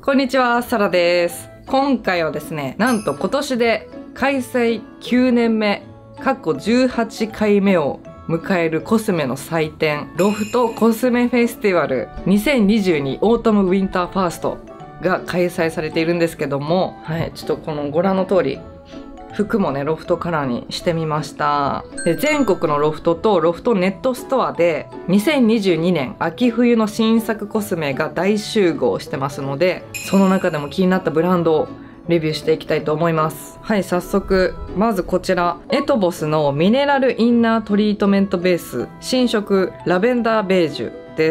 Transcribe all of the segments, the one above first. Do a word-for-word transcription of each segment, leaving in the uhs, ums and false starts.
こんにちは、サラです。今回はですね、なんと今年で開催きゅうねんめ、過去じゅうはちかいめを迎えるコスメの祭典、ロフトコスメフェスティバルにせんにじゅうにオートムウィンターファーストが開催されているんですけども、はい、ちょっとこのご覧の通り、服もね、ロフトカラーにしてみました。で、全国のロフトとロフトネットストアでにせんにじゅうにねん秋冬の新作コスメが大集合してますので、その中でも気になったブランドをレビューしていきたいと思います。はい、早速、まずこちら、エトボスのミネラルインナートリートメントベース新色ラベンダーベージュです。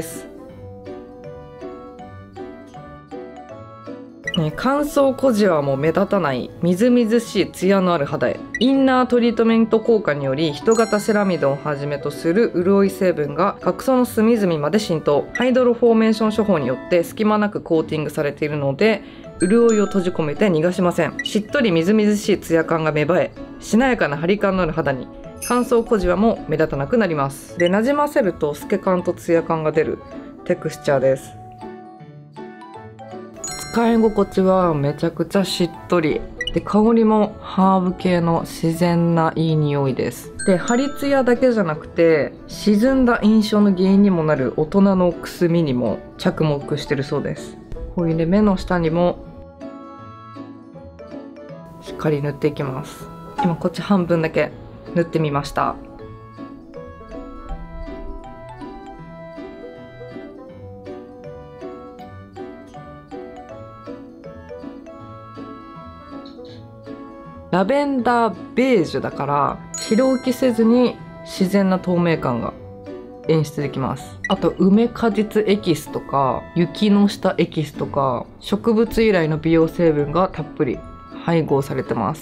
ね、乾燥小じわも目立たないみずみずしいツヤのある肌へ。インナートリートメント効果により人型セラミドをはじめとする潤い成分が角層の隅々まで浸透。ハイドロフォーメーション処方によって隙間なくコーティングされているので潤いを閉じ込めて逃がしません。しっとりみずみずしいツヤ感が芽生え、しなやかな張り感のある肌に乾燥小じわも目立たなくなります。で、なじませると透け感とツヤ感が出るテクスチャーです。使い心地はめちゃくちゃしっとりで、香りもハーブ系の自然ないい匂いです。で、ハリツヤだけじゃなくて沈んだ印象の原因にもなる大人のくすみにも着目してるそうです。こういうね、目の下にもしっかり塗っていきます。今こっち半分だけ塗ってみました。ラベンダーベージュだから白浮きせずに自然な透明感が演出できます。あと梅果実エキスとか雪の下エキスとか植物由来の美容成分がたっぷり配合されてます。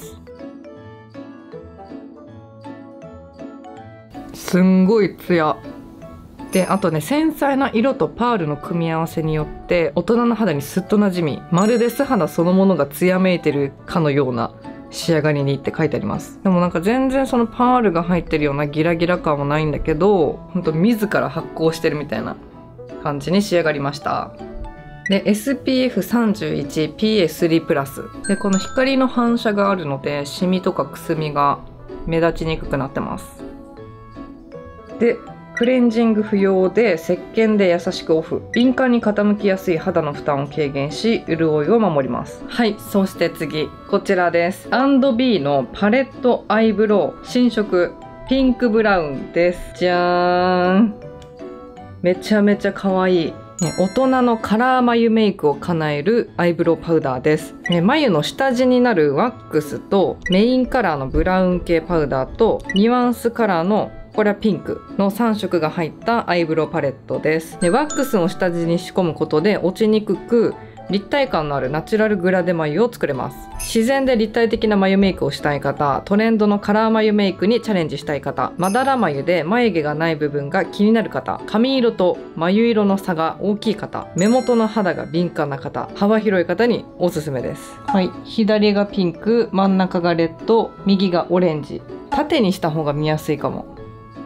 すんごいツヤで、あとね、繊細な色とパールの組み合わせによって大人の肌にスッとなじみ、まるで素肌そのものがツヤめいてるかのような仕上がりにって書いてあります。でもなんか全然そのパールが入ってるようなギラギラ感もないんだけど、ほんと自ら発光してるみたいな感じに仕上がりました。で、エスピーエフさんじゅういちピーエースリー プラスで、この光の反射があるのでシミとかくすみが目立ちにくくなってます。で、クレンジング不要で石鹸で優しくオフ。敏感に傾きやすい肌の負担を軽減し潤いを守ります。はい、そして次こちらです。 アンドビー のパレットアイブロウ新色ピンクブラウンです。じゃーん、めちゃめちゃ可愛い、ね、大人のカラー眉メイクを叶えるアイブロウパウダーです。ね、眉の下地になるワックスとメインカラーのブラウン系パウダーとニュアンスカラーのこれはピンクのさんしょくが入ったアイブロウパレットです。で、ワックスを下地に仕込むことで落ちにくく立体感のあるナチュラルグラデ眉を作れます。自然で立体的な眉メイクをしたい方、トレンドのカラー眉メイクにチャレンジしたい方、まだら眉で眉毛がない部分が気になる方、髪色と眉色の差が大きい方、目元の肌が敏感な方、幅広い方におすすめです。はい、左がピンク、真ん中がレッド、右がオレンジ。縦にした方が見やすいかも。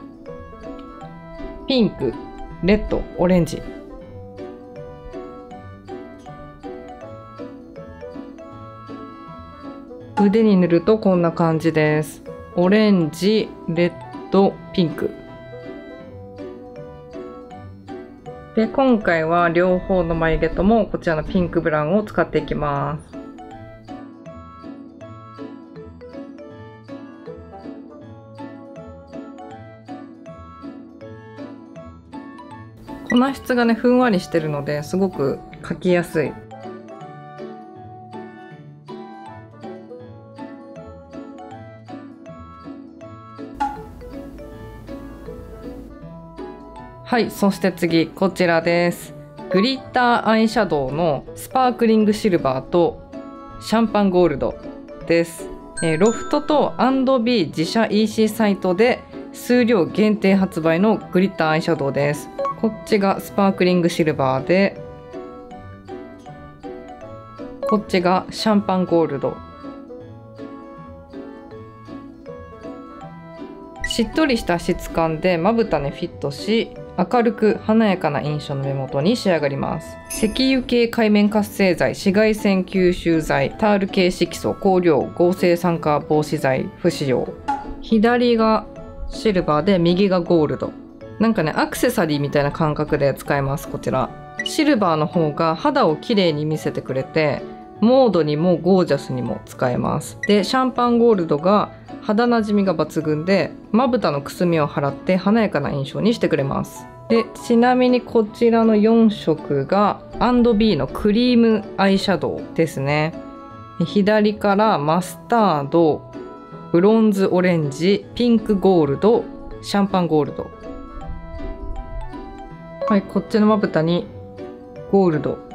ピンク、レッド、オレンジ。腕に塗るとこんな感じです。オレンジ、レッド、ピンク。で、今回は両方の眉毛ともこちらのピンクブラウンを使っていきます。粉質がね、ふんわりしてるのですごく描きやすい。はい、そして次こちらです。グリッターアイシャドウのスパークリングシルバーとシャンパンゴールドです。えー、ロフトと アンドビー 自社 イーシー サイトで数量限定発売のグリッターアイシャドウです。こっちがスパークリングシルバーで、こっちがシャンパンゴールド。しっとりした質感でまぶたにフィットし、 明るく華やかな印象の目元に仕上がります。石油系界面活性剤、紫外線吸収剤、タール系色素、香料、合成酸化防止剤不使用。左がシルバーで右がゴールド。なんかね、アクセサリーみたいな感覚で使えます。こちらシルバーの方が肌をきれいに見せてくれて、モードにもゴージャスにも使えます。でシャンパンゴールドが肌なじみが抜群で、まぶたのくすみを払って華やかな印象にしてくれます。でちなみにこちらのよん色が アンドビー のクリームアイシャドウですね。左からマスタード、ブロンズオレンジ、ピンクゴールド、シャンパンゴールド。はい、こっちのまぶたにゴールド。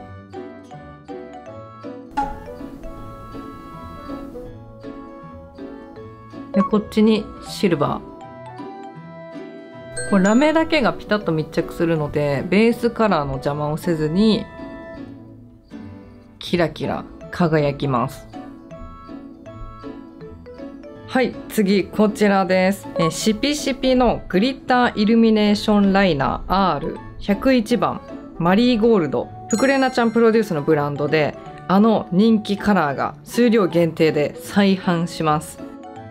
でこっちにシルバー。これラメだけがピタッと密着するので、ベースカラーの邪魔をせずにキラキラ輝きます。はい、次こちらです。えシピシピのグリッターイルミネーションライナー アールひゃくいち 番マリーゴールド。フクレナちゃんプロデュースのブランドで、あの人気カラーが数量限定で再販します。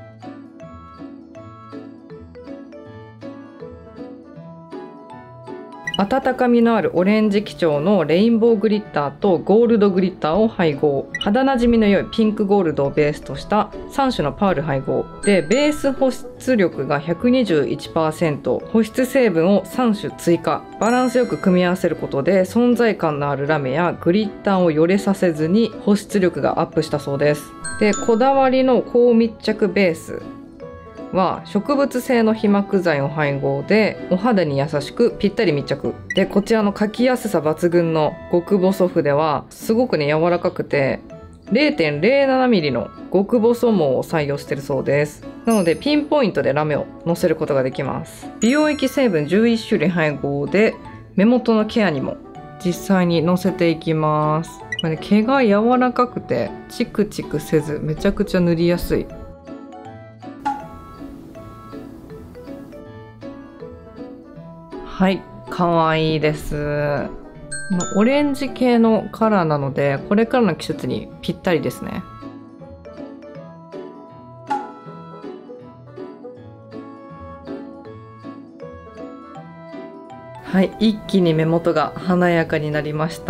温かみのあるオレンジ基調のレインボーグリッターとゴールドグリッターを配合。肌なじみの良いピンクゴールドをベースとしたさん種のパール配合で、ベース保湿力が ひゃくにじゅういちパーセント、保湿成分をさん種追加。バランスよく組み合わせることで存在感のあるラメやグリッターをよれさせずに保湿力がアップしたそうです。でこだわりの高密着ベースは植物性の被膜剤を配合で、お肌に優しくぴったり密着で、こちらの描きやすさ抜群の極細筆はすごくね柔らかくて れいてんれいななミリ の極細毛を採用しているそうです。なのでピンポイントでラメをのせることができます。美容液成分じゅういち種類配合で、目元のケアにも実際にのせていきます。これね、毛が柔らかくてチクチクせずめちゃくちゃ塗りやすい。はい、かわいいです。オレンジ系のカラーなので、これからの季節にぴったりですね。はい、一気に目元が華やかになりました。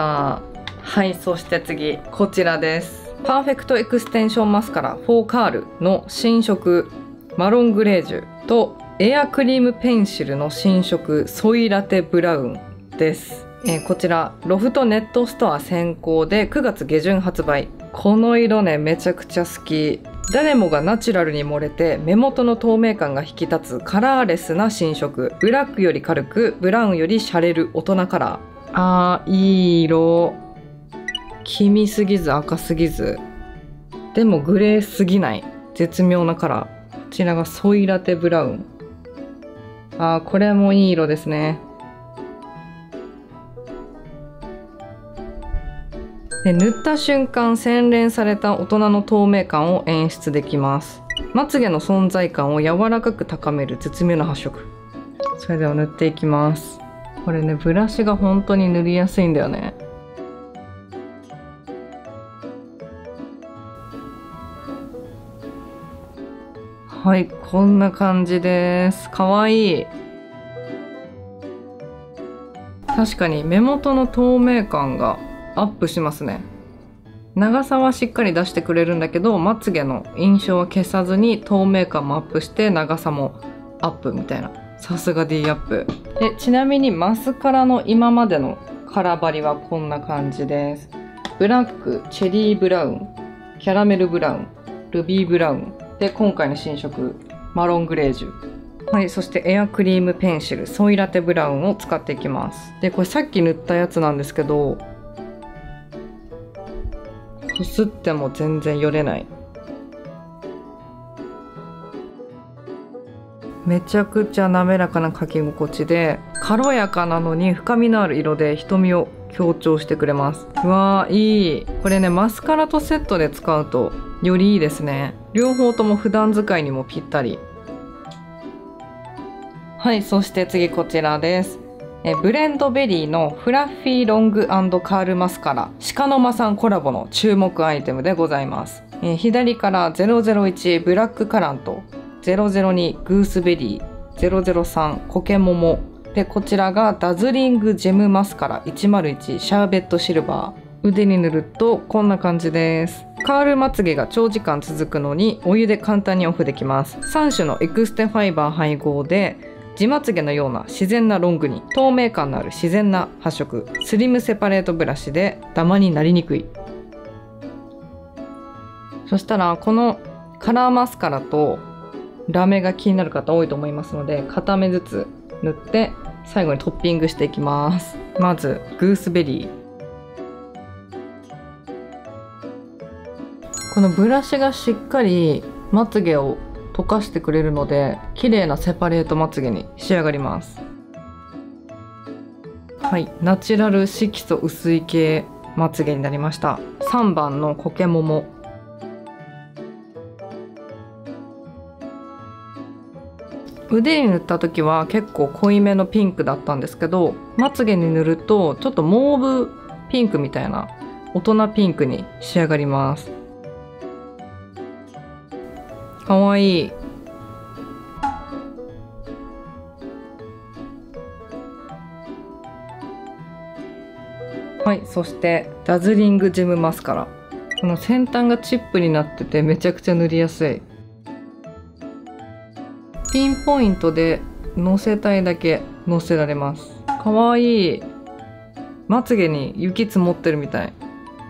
はい、そして次こちらです。パーフェクトエクステンションマスカラフォーカールの新色マロングレージュとエアクリームペンシルの新色ソイラテブラウンです。えー、こちらロフトネットストア先行でくがつ下旬発売。この色ねめちゃくちゃ好き。誰もがナチュラルに盛れて目元の透明感が引き立つカラーレスな新色。ブラックより軽く、ブラウンよりシャレる大人カラー。あーいい色。黄みすぎず赤すぎず、でもグレーすぎない絶妙なカラー。こちらがソイラテブラウン。あーこれもいい色ですね。で塗った瞬間洗練された大人の透明感を演出できます。まつげの存在感を柔らかく高める絶妙な発色。それでは塗っていきます。これねブラシが本当に塗りやすいんだよね。はい、こんな感じです。かわいい。確かに目元の透明感がアップしますね。長さはしっかり出してくれるんだけど、まつげの印象は消さずに透明感もアップして長さもアップみたいな。さすが D アップ。でちなみにマスカラの今までのカラーバリはこんな感じです。ブラック、チェリーブラウン、キャラメルブラウン、ルビーブラウンで、今回の新色マロングレージュ。はい、そしてエアクリームペンシルソイラテブラウンを使っていきます。でこれさっき塗ったやつなんですけど、こすっても全然よれない。めちゃくちゃ滑らかな描き心地で、軽やかなのに深みのある色で瞳を強調してくれます。うわーいい。これねマスカラとセットで使うとよりいいですね。両方とも普段使いにもぴったり。はい、そして次こちらです。 えブレンドベリーのフラッフィーロング&カールマスカラ鹿の間さんコラボの注目アイテムでございます。え左からゼロゼロいちブラックカラント、ゼロゼロにグースベリー、ゼロゼロさんコケモモで、こちらがダズリングジェムマスカラいちまるいちシャーベットシルバー。腕に塗るとこんな感じです。カールまつげが長時間続くのにお湯で簡単にオフできます。さん種のエクステファイバー配合で地まつげのような自然なロングに透明感のある自然な発色。スリムセパレートブラシでダマになりにくい。そしたらこのカラーマスカラとラメが気になる方多いと思いますので、片目ずつ塗って最後にトッピングしていきます。まずグースベリー。このブラシがしっかりまつげを溶かしてくれるので綺麗なセパレートまつげに仕上がります。はい、ナチュラル色素薄い系まつげになりました。さんばんのコケモモ。腕に塗った時は結構濃いめのピンクだったんですけど、まつげに塗るとちょっとモーブピンクみたいな大人ピンクに仕上がります。かわいい。はい、そしてダズリングジェムマスカラ。この先端がチップになっててめちゃくちゃ塗りやすい。ピンポイントでのせたいだけのせられます。かわいい。まつげに雪積もってるみたい。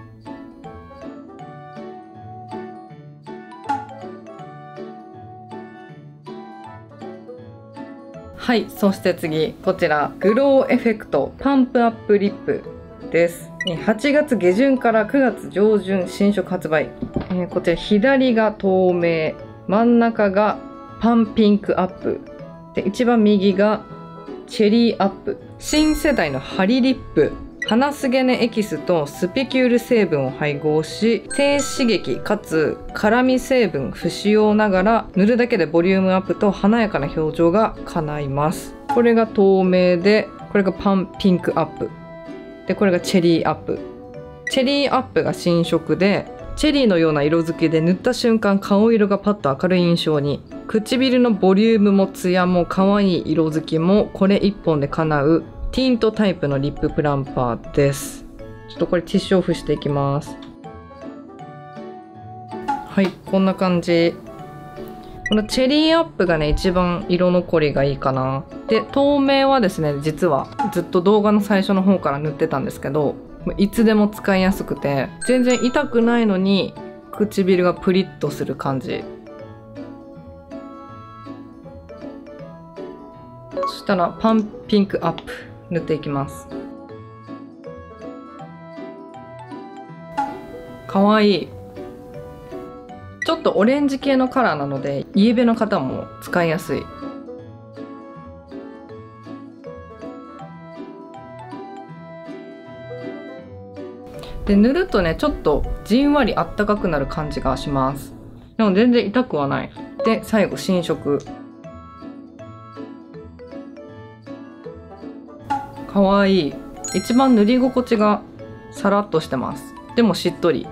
はい、そして次こちらグローエフェクトパンプアップリップです。はちがつげじゅんからくがつじょうじゅん新色発売。えー、こちら左が透明、真ん中がパンピンクアップで、一番右がチェリーアップ。新世代のハリリップ。鼻すげ根エキスとスピキュール成分を配合し、低刺激かつ辛み成分不使用ながら塗るだけでボリュームアップと華やかな表情が叶います。これが透明で、これがパンピンクアップで、これがチェリーアップ。チェリーアップが新色で、チェリーのような色づきで塗った瞬間顔色がパッと明るい印象に。唇のボリュームもツヤも可愛い色づきもこれ一本で叶うティントタイプのリッププランパーです。ちょっとこれティッシュオフしていきます。はい、こんな感じ。このチェリーアップがね一番色残りがいいかな。で透明はですね、実はずっと動画の最初の方から塗ってたんですけど、いつでも使いやすくて全然痛くないのに唇がプリッとする感じ。そしたらパンピンクアップ塗っていきます。かわいい。ちょっとオレンジ系のカラーなのでイエベの方も使いやすい。で塗るとねちょっとじんわりあったかくなる感じがします。でも全然痛くはない。で最後新色。かわいい。一番塗り心地がさらっとしてます。でもしっとり。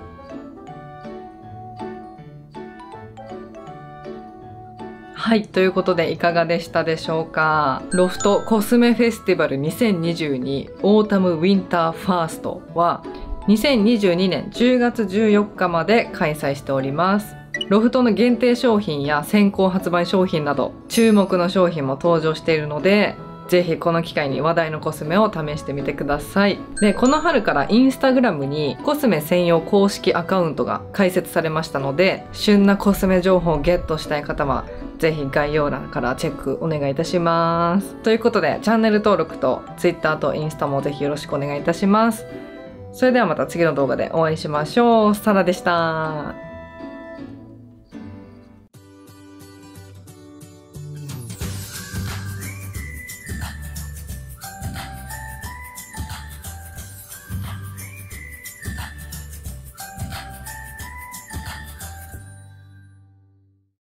はい、ということでいかがでしたでしょうか。ロフトコスメフェスティバルにせんにじゅうにオータムウィンターファーストはにせんにじゅうにねんじゅうがつじゅうよっかまで開催しております。ロフトの限定商品や先行発売商品など注目の商品も登場しているので、ぜひこの機会に話題のコスメを試してみてください。で、この春からインスタグラムにコスメ専用公式アカウントが開設されましたので、旬なコスメ情報をゲットしたい方はぜひ概要欄からチェックお願いいたします。ということでチャンネル登録と Twitter とインスタもぜひよろしくお願いいたします。それではまた次の動画でお会いしましょう。サラでした。